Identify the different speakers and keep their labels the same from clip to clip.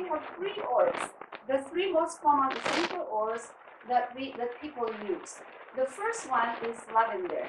Speaker 1: we have three oils. The three most common essential oils that people use. The first one is lavender.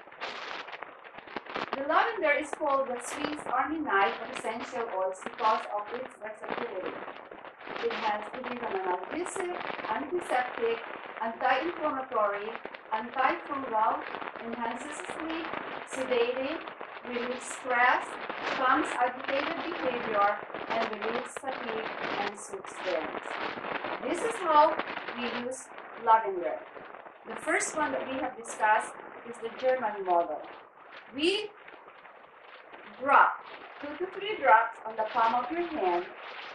Speaker 1: The lavender is called the Swiss Army knife of essential oils because of its versatility. It is an analgesic, antiseptic, anti-inflammatory, antifungal, enhances sleep, sedating, relieves stress, calms agitated behavior, and relieves fatigue and soothes burns. This is how we use lavender. The first one that we have discussed is the German model. We drop 2 to 3 drops on the palm of your hand.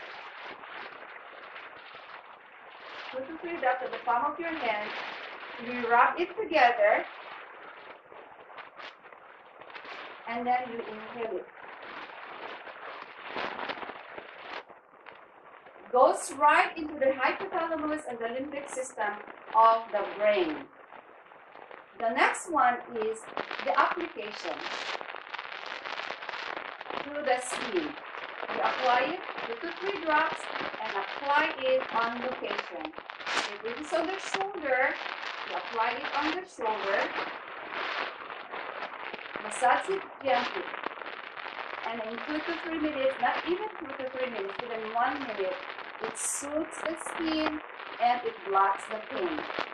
Speaker 1: 2 to 3 drops on the palm of your hand. You rub it together, and then you inhale it. Goes right into the hypothalamus and the limbic system of the brain. The next one is the application through the skin. You apply it 2 to 3 drops and apply it on location. If it is on the shoulder, you apply it on the shoulder. Massage it gently. And in 2 to 3 minutes, not even 2 to 3 minutes, even 1 minute, it soothes the skin and it blocks the pain.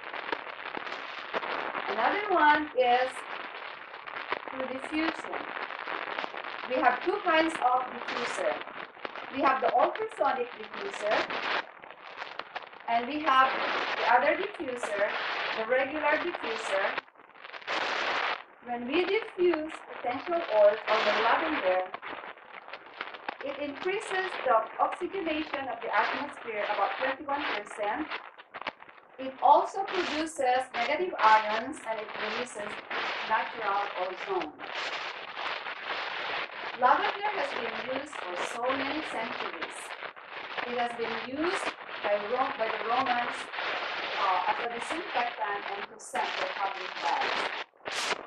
Speaker 1: Another one is through diffusion. We have 2 kinds of diffuser. We have the ultrasonic diffuser, and we have the other diffuser, the regular diffuser. When we diffuse essential oils or the lavender, it increases the oxygenation of the atmosphere about 21%. It also produces negative ions and it releases natural ozone. Lavender has been used for so many centuries. It has been used by the Romans as a disinfectant and to scent their public baths.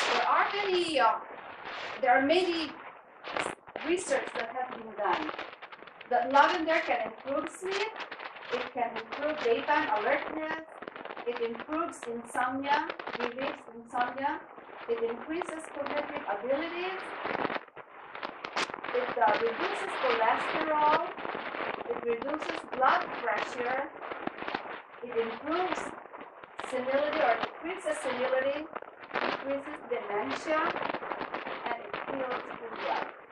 Speaker 1: There are many research that has been done. That lavender can improve sleep, it can improve daytime alertness, it improves insomnia, relieves insomnia, it increases cognitive abilities, it reduces cholesterol, it reduces blood pressure, it improves senility or decreases senility, decreases dementia, and it heals the blood.